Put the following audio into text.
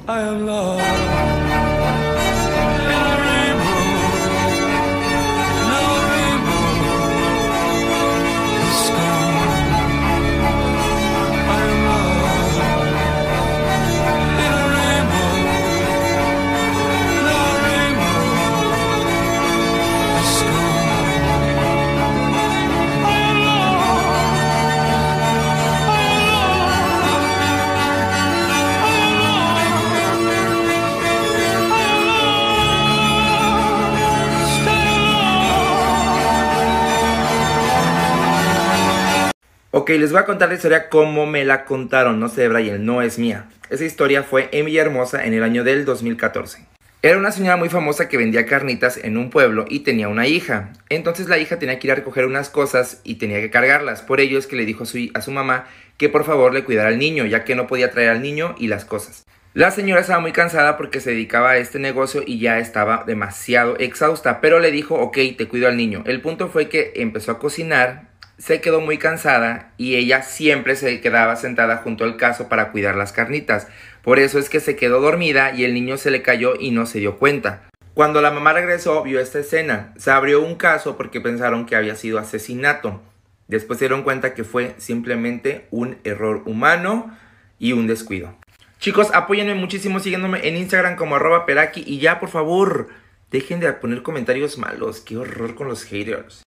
I am lost in a rainbow. Now a rainbow is gone. I am lost in a rainbow. Now a rainbow is gone. I am Ok, les voy a contar la historia como me la contaron, no sé, Brian, no es mía. Esa historia fue en Villahermosa en el año del 2014. Era una señora muy famosa que vendía carnitas en un pueblo y tenía una hija. Entonces la hija tenía que ir a recoger unas cosas y tenía que cargarlas. Por ello es que le dijo a su mamá que por favor le cuidara al niño, ya que no podía traer al niño y las cosas. La señora estaba muy cansada porque se dedicaba a este negocio y ya estaba demasiado exhausta, pero le dijo, ok, te cuido al niño. El punto fue que empezó a cocinar, se quedó muy cansada y ella siempre se quedaba sentada junto al cazo para cuidar las carnitas. Por eso es que se quedó dormida y el niño se le cayó y no se dio cuenta. Cuando la mamá regresó, vio esta escena. Se abrió un caso porque pensaron que había sido asesinato. Después se dieron cuenta que fue simplemente un error humano y un descuido. Chicos, apóyenme muchísimo siguiéndome en Instagram como @peraki y ya, por favor, dejen de poner comentarios malos. Qué horror con los haters.